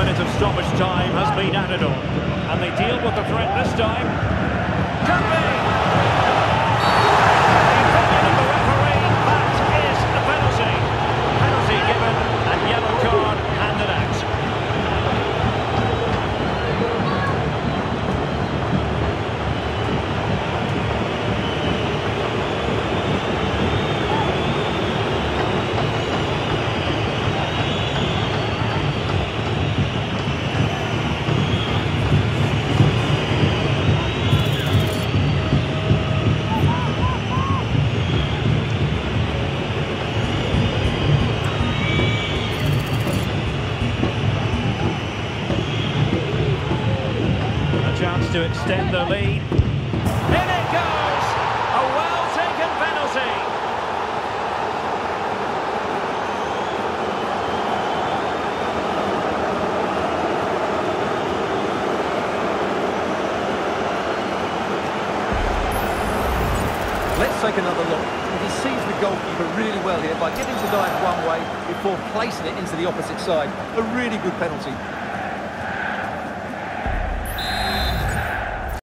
minute of stoppage time has been added on. And they deal with the threat this time. Can be! The opinion of the referee, that is a penalty. Penalty given and yellow card handed out. Chance to extend the lead. In it goes! A well-taken penalty. Let's take another look. He sees the goalkeeper really well here by getting to dive one way before placing it into the opposite side. A really good penalty.